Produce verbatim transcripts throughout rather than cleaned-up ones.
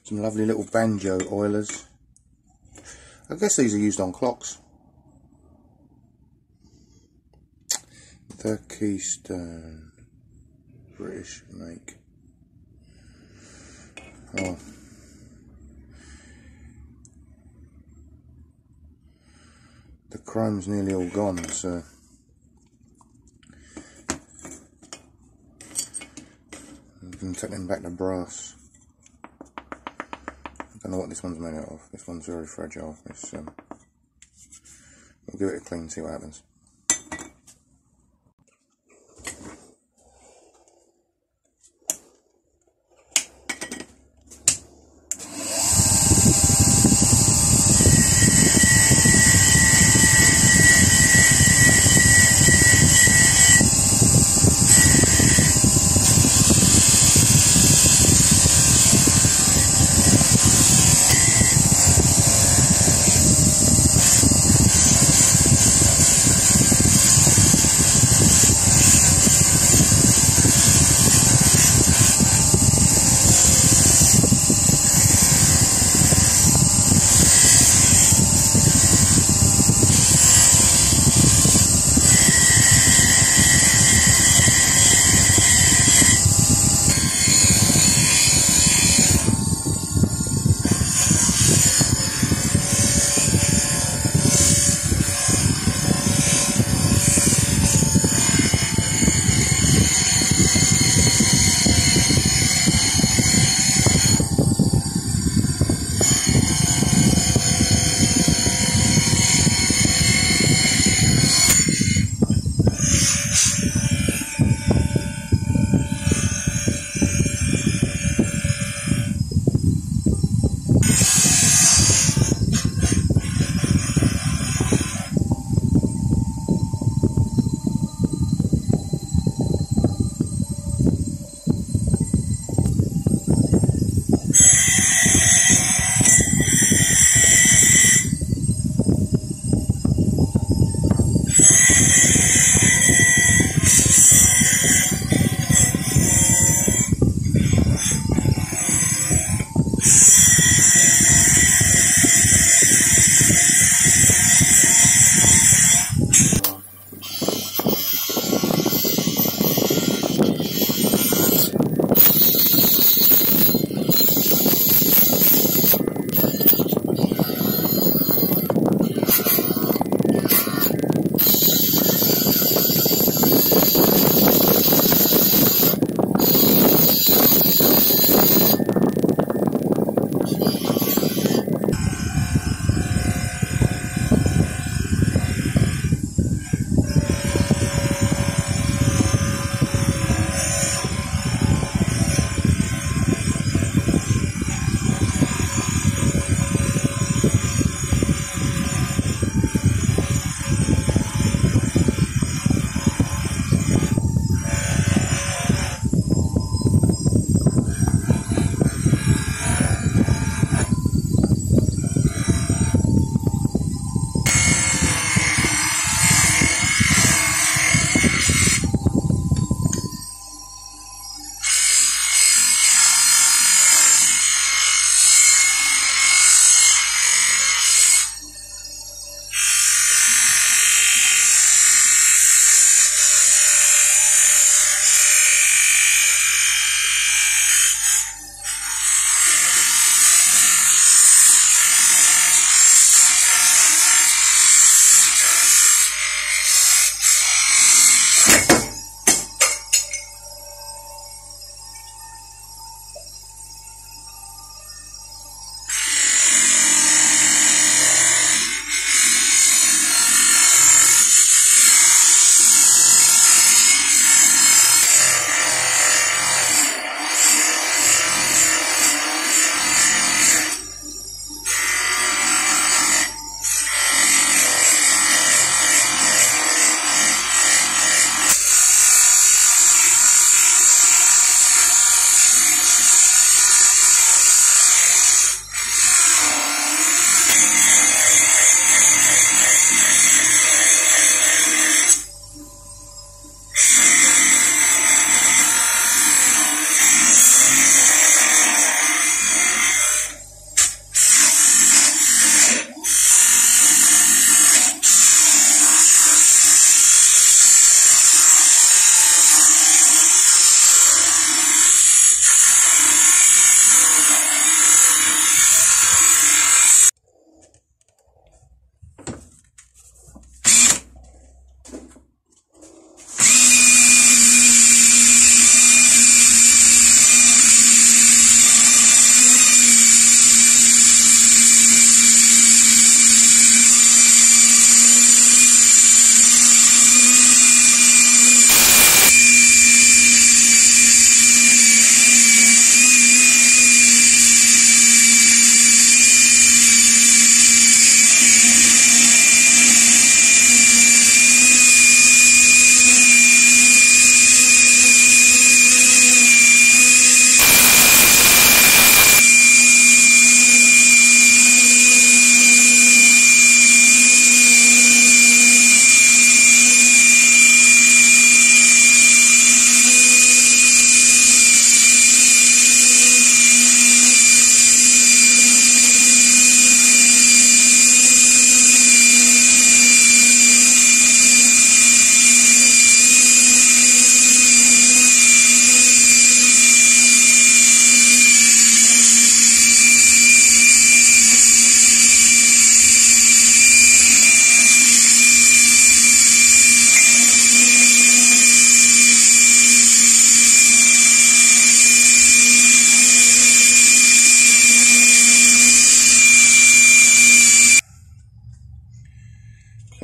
Some lovely little banjo oilers. I guess these are used on clocks. The Keystone. British make. Oh. The chrome's nearly all gone, so I'm going to take them back to brass. I don't know what this one's made out of. This one's very fragile. It's, um, we'll give it a clean and see what happens.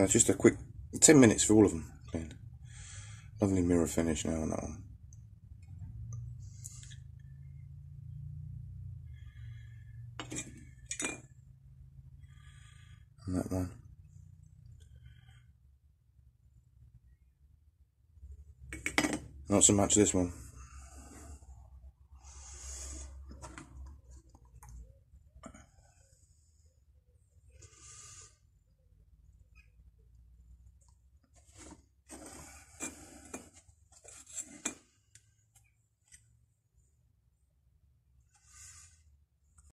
uh, just a quick ten minutes for all of them. Clean. Lovely mirror finish now on that one. And that one. Not so much this one.